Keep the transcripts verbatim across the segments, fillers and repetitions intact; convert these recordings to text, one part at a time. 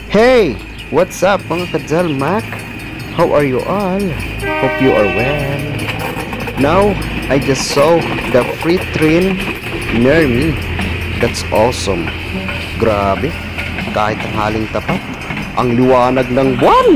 Hey! What's up mga kadalmak? How are you all? Hope you are well. Now, I just saw the free train near me. That's awesome. Grabe, kahit ang haling tapat, ang liwanag ng buwan!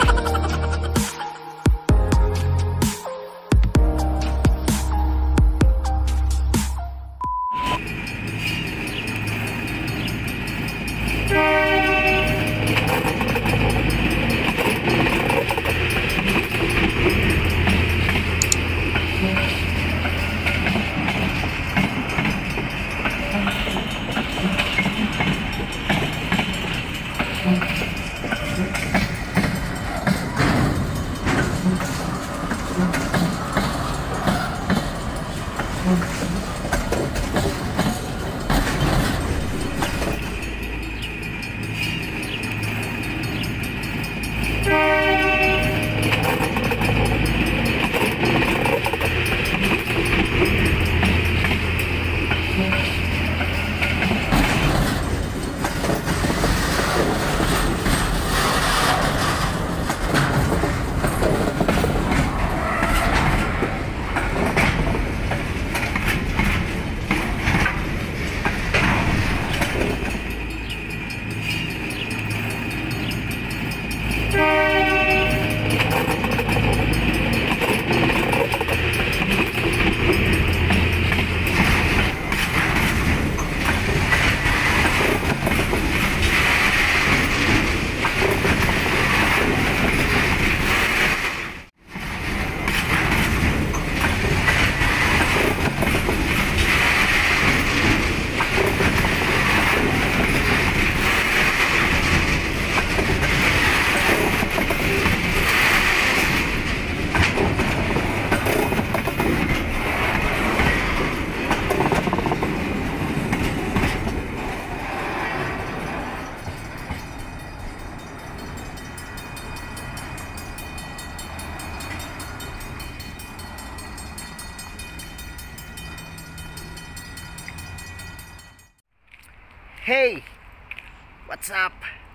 Hey! What's up?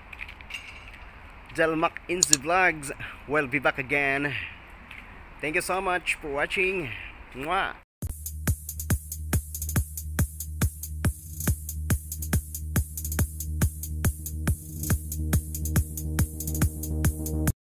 Jalmak in the vlogs. We'll be back again. Thank you so much for watching. Mwah!